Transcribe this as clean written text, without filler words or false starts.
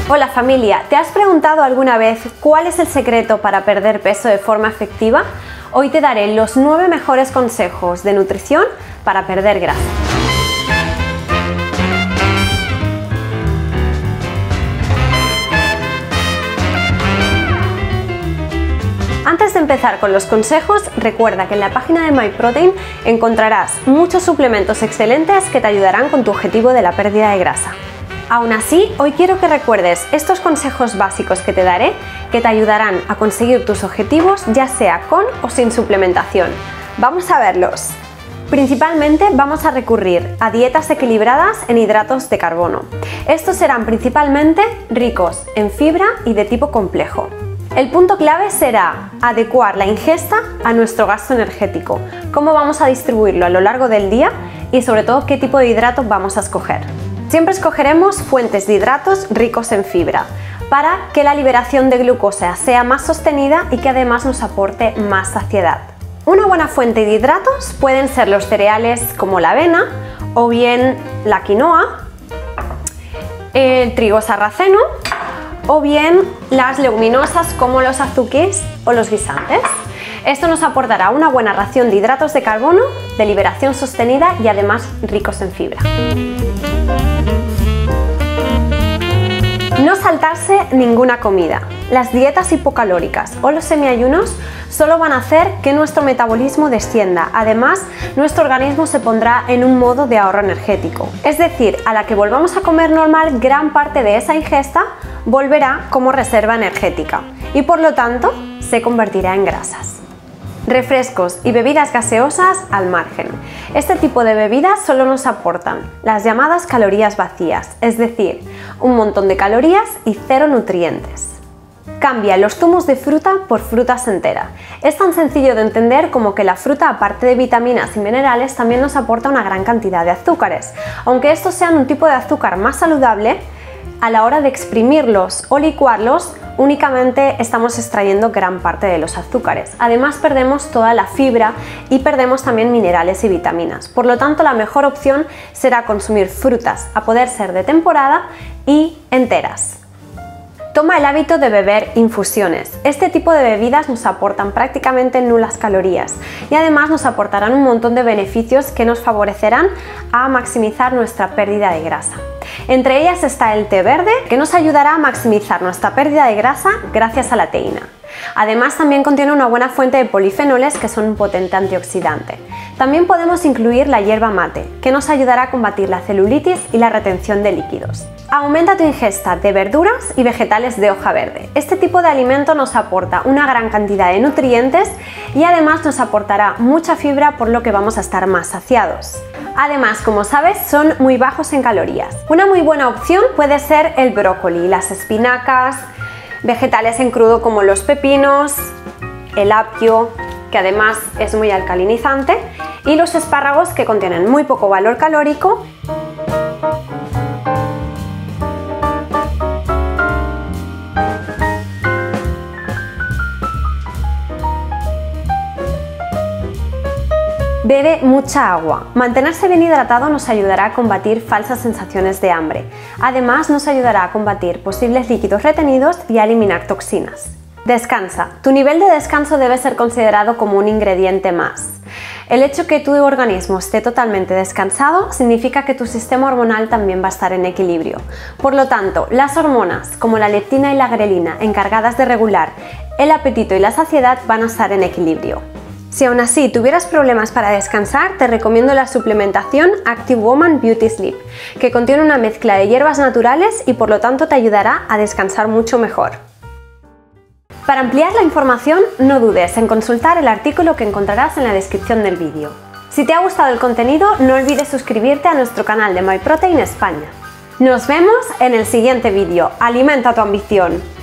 Hola familia, ¿te has preguntado alguna vez cuál es el secreto para perder peso de forma efectiva? Hoy te daré los 9 mejores consejos de nutrición para perder grasa. Antes de empezar con los consejos, recuerda que en la página de MyProtein encontrarás muchos suplementos excelentes que te ayudarán con tu objetivo de la pérdida de grasa. Aún así, hoy quiero que recuerdes estos consejos básicos que te daré que te ayudarán a conseguir tus objetivos ya sea con o sin suplementación. ¡Vamos a verlos! Principalmente vamos a recurrir a dietas equilibradas en hidratos de carbono. Estos serán principalmente ricos en fibra y de tipo complejo. El punto clave será adecuar la ingesta a nuestro gasto energético, cómo vamos a distribuirlo a lo largo del día y sobre todo qué tipo de hidrato vamos a escoger. Siempre escogeremos fuentes de hidratos ricos en fibra para que la liberación de glucosa sea más sostenida y que además nos aporte más saciedad. Una buena fuente de hidratos pueden ser los cereales como la avena o bien la quinoa, el trigo sarraceno o bien las leguminosas como los azuquis o los guisantes. Esto nos aportará una buena ración de hidratos de carbono, de liberación sostenida y además ricos en fibra. No saltarse ninguna comida. Las dietas hipocalóricas o los semiayunos solo van a hacer que nuestro metabolismo descienda. Además, nuestro organismo se pondrá en un modo de ahorro energético. Es decir, a la que volvamos a comer normal, gran parte de esa ingesta volverá como reserva energética y por lo tanto se convertirá en grasas. Refrescos y bebidas gaseosas al margen. Este tipo de bebidas solo nos aportan las llamadas calorías vacías, es decir, un montón de calorías y cero nutrientes. Cambia los zumos de fruta por frutas enteras. Es tan sencillo de entender como que la fruta, aparte de vitaminas y minerales, también nos aporta una gran cantidad de azúcares. Aunque estos sean un tipo de azúcar más saludable, a la hora de exprimirlos o licuarlos, únicamente estamos extrayendo gran parte de los azúcares. Además, perdemos toda la fibra y perdemos también minerales y vitaminas. Por lo tanto, la mejor opción será consumir frutas, a poder ser de temporada y enteras. Toma el hábito de beber infusiones. Este tipo de bebidas nos aportan prácticamente nulas calorías y además nos aportarán un montón de beneficios que nos favorecerán a maximizar nuestra pérdida de grasa. Entre ellas está el té verde, que nos ayudará a maximizar nuestra pérdida de grasa gracias a la teína. Además, también contiene una buena fuente de polifenoles que son un potente antioxidante. También podemos incluir la hierba mate, que nos ayudará a combatir la celulitis y la retención de líquidos. Aumenta tu ingesta de verduras y vegetales de hoja verde. Este tipo de alimento nos aporta una gran cantidad de nutrientes y además nos aportará mucha fibra, por lo que vamos a estar más saciados. Además, como sabes, son muy bajos en calorías. Una muy buena opción puede ser el brócoli, las espinacas, vegetales en crudo como los pepinos, el apio, que además es muy alcalinizante, y los espárragos, que contienen muy poco valor calórico. Bebe mucha agua. Mantenerse bien hidratado nos ayudará a combatir falsas sensaciones de hambre. Además, nos ayudará a combatir posibles líquidos retenidos y a eliminar toxinas. Descansa. Tu nivel de descanso debe ser considerado como un ingrediente más. El hecho que tu organismo esté totalmente descansado significa que tu sistema hormonal también va a estar en equilibrio. Por lo tanto, las hormonas como la leptina y la grelina, encargadas de regular el apetito y la saciedad, van a estar en equilibrio. Si aún así tuvieras problemas para descansar, te recomiendo la suplementación Active Woman Beauty Sleep, que contiene una mezcla de hierbas naturales y por lo tanto te ayudará a descansar mucho mejor. Para ampliar la información, no dudes en consultar el artículo que encontrarás en la descripción del vídeo. Si te ha gustado el contenido, no olvides suscribirte a nuestro canal de MyProtein España. Nos vemos en el siguiente vídeo. ¡Alimenta tu ambición!